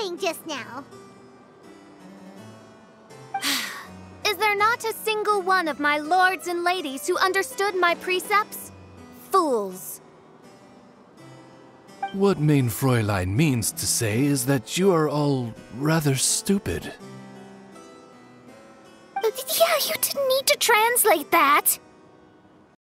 saying just now? Is there not a single one of my lords and ladies who understood my precepts? Fools. What mein Fräulein means to say is that you are all rather stupid. Yeah, you didn't need to translate that.